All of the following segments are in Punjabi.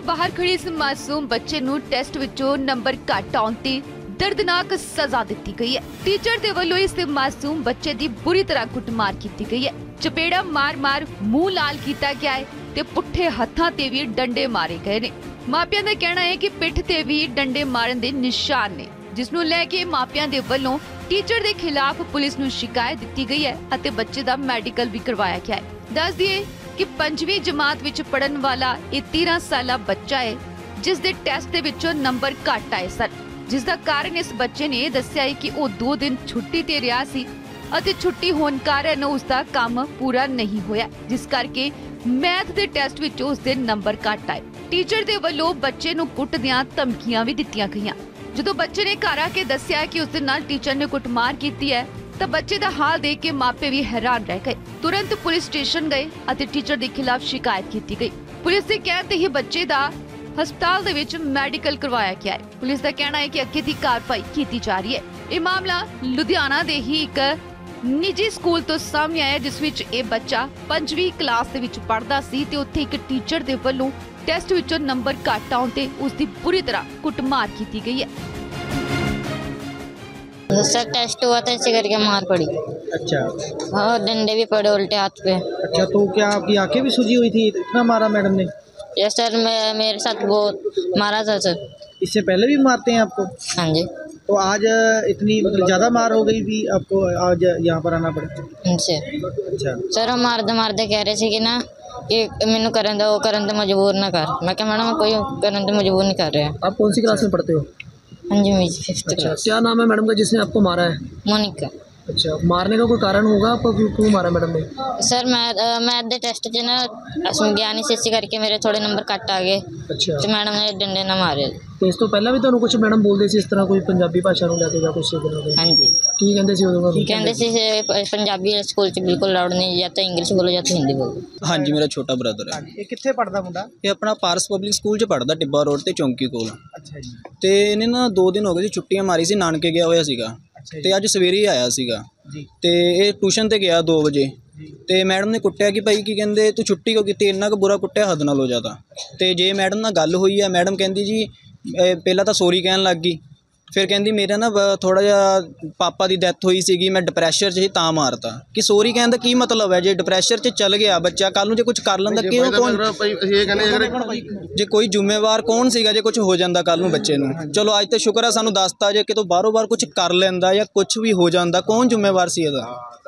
बाहर खड़े इस मासूम बच्चे नूं टेस्ट विचों नंबर घट आउण ते दर्दनाक सजा दी गई है। टीचर दे वल्लों इस मासूम बच्चे दी बुरी तरह कुटमार की गई है। चपेड़ा मार मार मुंह लाल किया गया है ते पुट्ठे हत्थां ते भी डंडे मारे गए ने। मापियां दा कहना है कि पिठ ते भी डंडे मारन दे निशान ने, जिस नूं लैके मापियां दे वल्लों टीचर दे खिलाफ पुलिस नूं शिकायत दी गई है अते बच्चे दा मैडिकल भी करवाया गया है। दस दिए कि 5वीं जमात विच पढ़न वाला ये 13 साला बच्चा है जिस दे टेस्ट दे विचों नंबर घट आए सन, जिस दा कारण इस बच्चे ने दस्सिया है कि वो 2 दिन छुट्टी ते रिहा सी ਅਤੇ छुट्टी होने कारण उसका काम पूरा नहीं होया, जिस करके मैथ के टेस्ट विच उसके नंबर घट आए। टीचर दे वल्लों बच्चे नूं कुੱਟदिਆਂ धमकियां भी दित्तियां गईयां। जदों बच्चे ने घर आके दस्सिया कि उसदे नाल टीचर ने कुੱਟਮਾਰ की है तो बच्चे का हाल देख के मापे भी हैरान रह गए। तुरंत पुलिस स्टेशन गए और टीचर के खिलाफ शिकायत की गई। पुलिस के कहते ही बच्चे का हस्पताल दे विच मैडिकल करवाया गया है। पुलिस का कहना है कि अगे की कार्रवाई की जा रही है। यह मामला लुधियाना दे ही एक निजी स्कूल तो सामने आया जिस विच ये बच्चा 5वीं क्लास दे विच पढ़दा सी ते उत्थे एक टीचर दे वल्लों टेस्ट विचों नंबर घट आउण ते उसकी बुरी तरह कुੱਟਮਾर की गई है। सर टेस्ट हुआ था इसी करके मार पड़ी। अच्छा, और डंडे भी पड़े उल्टे हाथ पे। अच्छा, तो क्या आपकी आंखें भी सूजी हुई थी? इतना मारा मैडम ने? यस सर, मेरे साथ बहुत मारा था सर। इससे पहले भी मारते हैं आपको? हाँ जी। तो आज इतनी मतलब ज़्यादा मार हो गई भी आपको आज यहाँ पर आना पड़ा? उनसे अच्छा सर, हम मारते मारते कह रहे थे कि ना कि मैनू करन दो, करन तो मजबूर ना कर। मैं क्या मैडम कोई करन तो मजबूर नहीं कर रहे हैं। आप कौन सी क्लास में पढ़ते हो? हाँ जी, मेरी 5th अच्छा, क्लास। क्या नाम है मैडम का जिसने आपको मारा है? मोनिका। अच्छा, मारने का कोई कारण होगा आपको, क्यों मारा मैडम ने? सर मैथ दे टेस्ट च ना गया नहीं सी करके मेरे थोड़े नंबर घट आ गए। अच्छा, तो मैडम ने डंडे ना मारे। ਤੇ ਇਸ ਤੋਂ ਪਹਿਲਾਂ ਵੀ ਤੁਹਾਨੂੰ ਕੁਝ ਮੈਡਮ ਬੋਲਦੇ ਸੀ ਇਸ ਤਰ੍ਹਾਂ ਕੋਈ ਪੰਜਾਬੀ ਭਾਸ਼ਾ ਨੂੰ ਲੈ ਕੇ ਜਾਂ ਕੁਝ ਇਸ ਤਰ੍ਹਾਂ ਦੇ? हाँ जी, ਕੀ ਕਹਿੰਦੇ ਸੀ ਉਦੋਂ? कहते सी पंजाबी स्कूल च बिल्कुल लाउड नहीं, या तो इंग्लिश बोलो या तो हिंदी बोलो। हाँ जी, मेरा छोटा ब्रदर है। ਇਹ ਕਿੱਥੇ ਪੜਦਾ ਮੁੰਡਾ? ये अपना पारस पब्लिक स्कूल च पढ़दा टिब्बा रोड ते चौंकी कोल। ਅੱਛਾ ਜੀ। ਤੇ ਇਹਨੇ ਨਾ 2 ਦਿਨ ਹੋ ਗਏ ਸੀ ਛੁੱਟੀਆਂ ਮਾਰੀ ਸੀ, ਨਾਨਕੇ ਗਿਆ ਹੋਇਆ ਸੀਗਾ ਅੱਛਾ ਤੇ ਅੱਜ ਸਵੇਰੇ ਹੀ ਆਇਆ ਸੀਗਾ ਜੀ। ਤੇ ਇਹ ਟਿਊਸ਼ਨ ਤੇ ਗਿਆ 2 ਵਜੇ ਤੇ ਮੈਡਮ ਨੇ ਕੁੱਟਿਆ ਕਿ ਭਾਈ ਕੀ ਕਹਿੰਦੇ ਤੂੰ ਛੁੱਟੀ ਕਿਉਂ ਕੀਤੀ? ਇੰਨਾ ਕੁ ਬੁਰਾ ਕੁੱਟਿਆ ਹੱਦ ਨਾਲੋਂ ਜ਼ਿਆਦਾ। ਤੇ ਜੇ ਮੈਡਮ ਨਾਲ ਗੱਲ ਹੋਈ ਆ, ਮੈਡਮ ਕਹਿੰਦੀ ਜੀ ਪਹਿਲਾਂ ਤਾਂ ਸੌਰੀ ਕਹਿਣ ਲੱਗ ਗਈ, ਫਿਰ ਕਹਿੰਦੀ ਮੇਰਾ ਨਾ ਥੋੜ੍ਹਾ ਜਿਹਾ ਪਾਪਾ ਦੀ ਡੈਥ ਹੋਈ ਸੀਗੀ, ਮੈਂ ਡਿਪਰੈਸ਼ਨ 'ਚ ਸੀ ਤਾਂ ਮਾਰਤਾ। ਕਿ ਸੌਰੀ ਕਹਿਣ ਦਾ ਕੀ ਮਤਲਬ ਹੈ? ਜੇ ਡਿਪਰੈਸ਼ਨ 'ਚ ਚੱਲ ਗਿਆ ਬੱਚਾ, ਕੱਲ੍ਹ ਨੂੰ ਜੇ ਕੁਝ ਕਰ ਲੈਂਦਾ ਕਿਉਂ? ਕੌਣ ਜੇ ਕੋਈ ਜ਼ਿੰਮੇਵਾਰ ਕੌਣ ਸੀਗਾ ਜੇ ਕੁਝ ਹੋ ਜਾਂਦਾ ਕੱਲ੍ਹ ਨੂੰ ਬੱਚੇ ਨੂੰ? ਚਲੋ ਅੱਜ ਤਾਂ ਸ਼ੁਕਰ ਆ ਸਾਨੂੰ ਦੱਸਤਾ, ਜੇ ਕਿਤੋਂ ਬਾਹਰੋਂ ਬਾਹਰ ਕੁਝ ਕਰ ਲੈਂਦਾ ਜਾਂ ਕੁਝ ਵੀ ਹੋ ਜਾਂਦਾ, ਕੌਣ ਜ਼ਿੰਮੇਵਾਰ ਸੀ ਇਹਦਾ?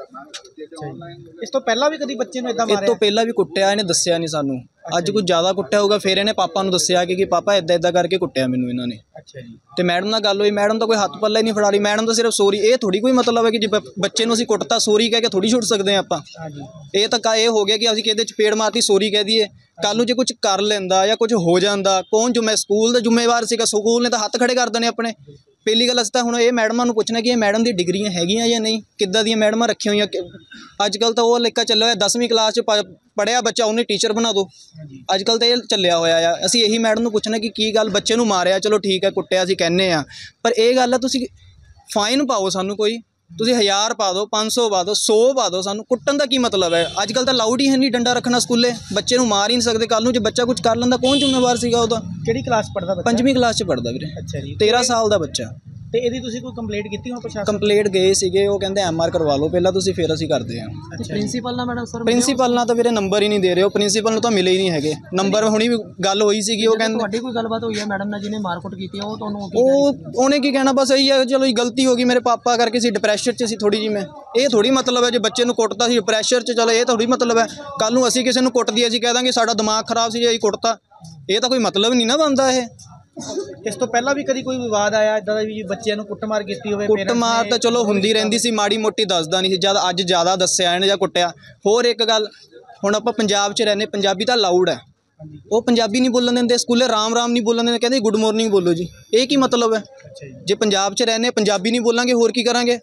ਇਸ ਤੋਂ ਪਹਿਲਾਂ ਵੀ ਕਦੀ ਬੱਚੇ ਨੂੰ ਇਦਾਂ ਮਾਰਿਆ? ਇਸ ਤੋਂ ਪਹਿਲਾਂ ਵੀ ਕੁੱਟਿਆ, ਇਹਨੇ ਦੱਸਿਆ ਨਹੀਂ ਸਾਨੂੰ। ਅੱਜ ਕੁਝ ਜ਼ਿਆਦਾ ਕੁੱਟਿਆ ਹੋਊਗਾ, ਫਿਰ ਇਹਨੇ ਪਾਪਾ ਨੂੰ ਦੱਸਿਆ ਕਿ ਪਾਪਾ ਇੱਦਾਂ ਇੱਦਾਂ ਕਰਕੇ ਕੁੱਟਿਆ ਮੈਨੂੰ ਇਹਨਾਂ ਨੇ। ਅੱਛਾ ਜੀ। ਤੇ ਮੈਡਮ ਨਾਲ ਗੱਲ ਹੋਈ, ਮੈਡਮ ਤਾਂ ਕੋਈ ਹੱਥ ਪੱਲਾ ਹੀ ਨਹੀਂ ਫੜਾ ਰਹੀ। ਮੈਡਮ ਤਾਂ ਸਿਰਫ ਸੌਰੀ, ਇਹ ਥੋੜੀ ਕੋਈ ਮਤਲਬ ਹੈ ਕਿ ਜੇ ਬੱਚੇ ਨੂੰ ਅਸੀਂ ਕੁੱਟਤਾ ਸੌਰੀ ਕਹਿ ਕੇ ਥੋੜੀ ਛੁੱਟ ਸਕਦੇ ਹਾਂ ਆਪਾਂ। ਇਹ ਤਾਂ ਇਹ ਹੋ ਗਿਆ ਕਿ ਅਸੀਂ ਕਿਹਦੇ ਚਪੇੜ ਮਾਰਤੀ ਸੌਰੀ ਕਹਿ ਦਈਏ। ਕੱਲ੍ਹ ਨੂੰ ਜੇ ਕੁਝ ਕਰ ਲੈਂਦਾ ਜਾਂ ਕੁਝ ਹੋ ਜਾਂਦਾ, ਕੌਣ ਸਕੂਲ ਦਾ ਜ਼ਿੰਮੇਵਾਰ ਸੀਗਾ? ਸਕੂਲ ਨੇ ਤਾਂ ਹੱਥ ਖੜੇ ਕਰ ਦੇਣੇ ਆਪਣੇ। ਪਹਿਲੀ ਗੱਲ ਅਸੀਂ ਤਾਂ ਹੁਣ ਇਹ ਮੈਡਮਾਂ ਨੂੰ ਪੁੱਛਣਾ ਕਿ ਇਹ ਮੈਡਮ ਦੀ ਡਿਗਰੀਆਂ ਹੈਗੀਆਂ ਜਾਂ ਨਹੀਂ, ਕਿੱਦਾਂ ਦੀਆਂ ਮੈਡਮਾਂ ਰੱਖੀਆਂ ਹੋਈਆਂ। ਅੱਜ ਕੱਲ੍ਹ ਤਾਂ ਉਹ ਲਿਖਾ ਚੱਲਿਆ ਹੋਇਆ 10ਵੀਂ ਕਲਾਸ 'ਚ ਪੜ੍ਹਿਆ ਬੱਚਾ ਉਹਨੇ ਟੀਚਰ ਬਣਾ ਦਿਓ। ਅੱਜ ਕੱਲ੍ਹ ਤਾਂ ਇਹ ਚੱਲਿਆ ਹੋਇਆ ਆ। ਅਸੀਂ ਇਹੀ ਮੈਡਮ ਨੂੰ ਪੁੱਛਣਾ ਕਿ ਕੀ ਗੱਲ, ਬੱਚੇ ਨੂੰ ਮਾਰਿਆ ਚਲੋ ਠੀਕ ਹੈ, ਕੁੱਟਿਆ ਅਸੀਂ ਕਹਿੰਦੇ ਹਾਂ, ਪਰ ਇਹ ਗੱਲ ਆ ਤੁਸੀਂ ਫਾਈਨ ਪਾਓ ਸਾਨੂੰ, ਕੋਈ ਤੁਸੀਂ 1000 ਪਾ ਦਿਓ, 500 ਪਾ ਦਿਓ, 100 ਪਾ ਦਿਓ, ਸਾਨੂੰ ਕੁੱਟਣ ਦਾ ਕੀ ਮਤਲਬ ਹੈ? ਅੱਜ ਕੱਲ੍ਹ ਤਾਂ ਲਾਊਡ ਹੀ ਹੈ ਨਹੀਂ ਡੰਡਾ ਰੱਖਣਾ ਸਕੂਲੇ। ਬੱਚੇ ਨੂੰ ਮਾਰ ਹੀ ਨਹੀਂ ਸਕਦੇ। ਕੱਲ੍ਹ ਨੂੰ ਜੇ ਬੱਚਾ ਕੁਝ ਕਰ ਲੈਂਦਾ ਕੌਣ ਜ਼ਿੰਮੇਵਾਰ ਸੀਗਾ ਉਹਦਾ? ਕਿਹੜੀ ਕਲਾਸ ਪੜ੍ਹਦਾ ਬੱਚਾ? 5ਵੀਂ ਕਲਾਸ 'ਚ ਪੜ੍ਹਦਾ ਵੀਰੇ। ਅੱਛਾ ਜੀ। 13 ਸਾਲ ਦਾ ਬੱਚਾ। ਤੇ ਇਹਦੀ ਤੁਸੀਂ ਕੋਈ ਕੰਪਲੇਂਟ ਕੀਤੀ ਹੋ ਪ੍ਰਸ਼ਾਸਨ? ਕੰਪਲੇਂਟ ਗਏ ਸੀਗੇ, ਉਹ ਕਹਿੰਦੇ MR ਕਰਵਾ ਲਓ ਪਹਿਲਾਂ ਤੁਸੀਂ, ਫਿਰ ਅਸੀਂ ਕਰਦੇ ਹਾਂ। ਪ੍ਰਿੰਸੀਪਲ ਨਾਲ ਮੈਡਮ? ਸਰ ਪ੍ਰਿੰਸੀਪਲ ਨਾਲ ਤਾਂ ਵੀਰੇ ਨੰਬਰ ਹੀ ਨਹੀਂ ਦੇ ਰਹੇ, ਉਹ ਪ੍ਰਿੰਸੀਪਲ ਨੂੰ ਤਾਂ ਮਿਲੇ ਹੀ ਨਹੀਂ ਹੈਗੇ ਨੰਬਰ। ਹੁਣੀ ਵੀ ਗੱਲ ਹੋਈ ਸੀਗੀ, ਉਹ ਕਹਿੰਦੇ ਤੁਹਾਡੀ ਕੋਈ ਗੱਲਬਾਤ ਹੋਈ ਹੈ ਮੈਡਮ ਨਾਲ ਜਿਹਨੇ ਮਾਰਕੁੱਟ ਕੀਤੀ ਹੈ? ਉਹ ਤੁਹਾਨੂੰ ਉਹਨੇ ਕੀ ਕਹਿਣਾ, ਬਸ ਇਹੀ ਹੈ ਚਲੋ ਗਲਤੀ ਹੋ ਗਈ ਮੇਰੇ ਪਾਪਾ ਕਰਕੇ, ਸੀ ਡਿਪਰੈਸ਼ਨ 'ਚ ਸੀ ਥੋੜ੍ਹੀ ਜਿਹੀ ਮੈਂ। ਇਹ ਥੋੜ੍ਹੀ ਮਤਲਬ ਹੈ ਜੇ ਬੱਚੇ ਨੂੰ ਕੁੱਟਤਾ ਸੀ ਡਿਪਰੈਸ਼ਨ 'ਚ, ਚਲੋ ਇਹ ਥੋੜ੍ਹੀ ਮਤਲਬ ਹੈ ਕੱਲ੍ਹ ਨੂੰ ਅਸੀਂ ਕਿਸੇ ਨੂੰ ਕੁੱਟਦੀ ਅਸੀਂ ਕਹਿ ਦਾਂਗੇ ਸਾਡਾ ਦਿਮਾਗ ਖਰਾਬ ਸੀ ਜੇ ਅਸੀਂ ਕੁੱਟਤਾ। ਇਹ ਤਾਂ ਕੋਈ ਮਤਲਬ ਨਹੀਂ ਨਾ ਬਣਦਾ। ਇਹ ਇਸ ਤੋਂ ਪਹਿਲਾਂ ਵੀ ਕਦੀ ਕੋਈ ਵਿਵਾਦ ਆਇਆ ਇੱਦਾਂ ਦਾ ਵੀ ਬੱਚਿਆਂ ਨੂੰ ਕੁੱਟਮਾਰ ਕੀਤੀ ਹੋਵੇ? ਕੁੱਟਮਾਰ ਤਾਂ ਚਲੋ ਹੁੰਦੀ ਰਹਿੰਦੀ ਸੀ, ਮਾੜੀ ਮੋਟੀ ਦੱਸਦਾ ਨਹੀਂ ਸੀ, ਜਦ ਅੱਜ ਜ਼ਿਆਦਾ ਦੱਸਿਆ ਇਹਨੇ ਜਾਂ ਕੁੱਟਿਆ। ਹੋਰ ਇੱਕ ਗੱਲ, ਹੁਣ ਆਪਾਂ ਪੰਜਾਬ 'ਚ ਰਹਿੰਦੇ, ਪੰਜਾਬੀ ਤਾਂ ਲਾਊਡ ਹੈ, ਉਹ ਪੰਜਾਬੀ ਨਹੀਂ ਬੋਲਣ ਦਿੰਦੇ ਸਕੂਲੇ, ਰਾਮ ਰਾਮ ਨਹੀਂ ਬੋਲਣ ਦਿੰਦੇ, ਕਹਿੰਦੇ ਗੁੱਡ ਮਾਰਨਿੰਗ ਬੋਲੋ ਜੀ। ਇਹ ਕੀ ਮਤਲਬ ਹੈ? ਜੇ ਪੰਜਾਬ 'ਚ ਰਹਿੰਦੇ ਪੰਜਾਬੀ ਨਹੀਂ ਬੋਲਾਂਗੇ ਹੋਰ ਕੀ ਕਰਾਂਗੇ?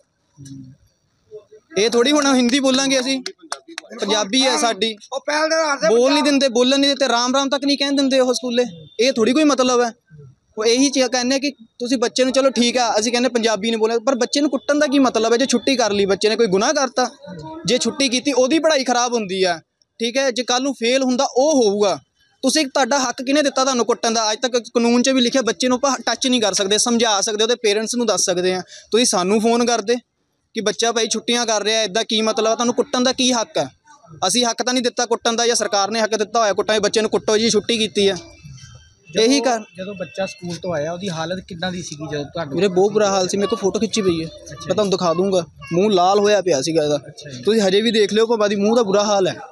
ਇਹ ਥੋੜ੍ਹੀ ਹੁਣ ਹਿੰਦੀ ਬੋਲਾਂਗੇ ਅਸੀਂ, ਪੰਜਾਬੀ ਹੈ ਸਾਡੀ। ਬੋਲ ਨਹੀਂ ਦਿੰਦੇ, ਬੋਲਣ ਨਹੀਂ ਦਿੰਦੇ, ਰਾਮ ਰਾਮ ਤੱਕ ਨਹੀਂ ਕਹਿਣ ਦਿੰਦੇ ਉਹ ਸਕੂਲੇ। ਇਹ ਥੋੜ੍ਹੀ ਕੋਈ ਮਤਲਬ ਹੈ। ਉਹ ਇਹੀ ਚੀਜ਼ ਕਹਿੰਦੇ ਕਿ ਤੁਸੀਂ ਬੱਚੇ ਨੂੰ, ਚਲੋ ਠੀਕ ਆ ਅਸੀਂ ਕਹਿੰਦੇ ਪੰਜਾਬੀ ਨਹੀਂ ਬੋਲਿਆ, ਪਰ ਬੱਚੇ ਨੂੰ ਕੁੱਟਣ ਦਾ ਕੀ ਮਤਲਬ ਹੈ? ਜੇ ਛੁੱਟੀ ਕਰ ਲਈ ਬੱਚੇ ਨੇ, ਕੋਈ ਗੁਨਾਹ ਕਰਤਾ? ਜੇ ਛੁੱਟੀ ਕੀਤੀ ਉਹਦੀ ਪੜ੍ਹਾਈ ਖਰਾਬ ਹੁੰਦੀ ਆ, ਠੀਕ ਹੈ, ਜੇ ਕੱਲ੍ਹ ਨੂੰ ਫੇਲ ਹੁੰਦਾ ਉਹ ਹੋਊਗਾ, ਤੁਸੀਂ ਤੁਹਾਡਾ ਹੱਕ ਕਿਹਨੇ ਦਿੱਤਾ ਤੁਹਾਨੂੰ ਕੁੱਟਣ ਦਾ? ਅੱਜ ਤੱਕ ਕਾਨੂੰਨ 'ਚ ਵੀ ਲਿਖਿਆ ਬੱਚੇ ਨੂੰ ਆਪਾਂ ਟੱਚ ਨਹੀਂ ਕਰ ਸਕਦੇ, ਸਮਝਾ ਸਕਦੇ, ਉਹਦੇ ਪੇਰੈਂਟਸ ਨੂੰ ਦੱਸ ਸਕਦੇ ਆ। ਤੁਸੀਂ ਸਾਨੂੰ ਫੋਨ ਕਰਦੇ ਕਿ ਬੱਚਾ ਭਾਈ ਛੁੱਟੀਆਂ ਕਰ ਰਿਹਾ, ਇੱਦਾਂ ਕੀ ਮਤਲਬ? ਤੁਹਾਨੂੰ ਕੁੱਟਣ ਦਾ ਕੀ ਹੱਕ ਹੈ? ਅਸੀਂ ਹੱਕ ਤਾਂ ਨਹੀਂ ਦਿੱਤਾ ਕੁੱਟਣ ਦਾ, ਜਾਂ ਸਰਕਾਰ ਨੇ ਹੱਕ ਦਿੱਤਾ ਹੋਇਆ ਕੁੱਟਣ? ਬੱਚੇ ਨੂੰ ਕੁੱਟੋ ਜੀ, ਛੁੱਟੀ ਕੀਤੀ ਆ, ਇਹੀ ਕਰ। ਜਦੋਂ ਬੱਚਾ ਸਕੂਲ ਤੋਂ ਆਇਆ ਉਹਦੀ ਹਾਲਤ ਕਿੱਦਾਂ ਦੀ ਸੀਗੀ ਜਦੋਂ ਤੁਹਾਨੂੰ? ਵੀਰੇ ਬਹੁਤ ਬੁਰਾ ਹਾਲ ਸੀ, ਮੇਰੇ ਕੋਲ ਫੋਟੋ ਖਿੱਚੀ ਪਈ ਹੈ, ਮੈਂ ਤੁਹਾਨੂੰ ਦਿਖਾ ਦੂੰਗਾ। ਮੂੰਹ ਲਾਲ ਹੋਇਆ ਪਿਆ ਸੀਗਾ ਇਹਦਾ, ਤੁਸੀਂ ਹਜੇ ਵੀ ਦੇਖ ਲਿਓ ਭਾਵੇਂ ਦੀ ਮੂੰਹ ਦਾ ਬੁਰਾ ਹਾਲ ਹੈ।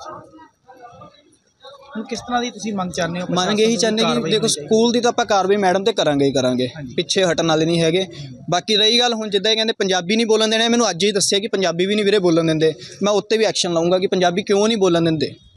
ਹੁਣ ਕਿਸ ਤਰ੍ਹਾਂ ਦੀ ਤੁਸੀਂ ਮੰਗ ਚਾਹੁੰਦੇ ਹੋ? ਮੰਗ ਇਹੀ ਚਾਹੁੰਦੇ ਕਿ ਦੇਖੋ ਸਕੂਲ ਦੀ ਤਾਂ ਆਪਾਂ ਕਾਰਵਾਈ ਮੈਡਮ ਤੇ ਕਰਾਂਗੇ ਹੀ ਕਰਾਂਗੇ, ਪਿੱਛੇ ਹਟਣ ਵਾਲੇ ਨਹੀਂ ਹੈਗੇ। ਬਾਕੀ ਰਹੀ ਗੱਲ ਹੁਣ ਜਿੱਦਾਂ ਇਹ ਕਹਿੰਦੇ ਪੰਜਾਬੀ ਨਹੀਂ ਬੋਲਣ ਦੇਣਾ, ਮੈਨੂੰ ਅੱਜ ਹੀ ਦੱਸਿਆ ਕਿ ਪੰਜਾਬੀ ਵੀ ਨਹੀਂ ਵੀਰੇ ਬੋਲਣ ਦਿੰਦੇ। ਮੈਂ ਉੱਤੇ ਵੀ ਐਕਸ਼ਨ ਲਊਂਗਾ ਕਿ ਪੰਜਾਬੀ ਕਿਉਂ ਨਹੀਂ ਬੋਲਣ ਦਿੰਦੇ।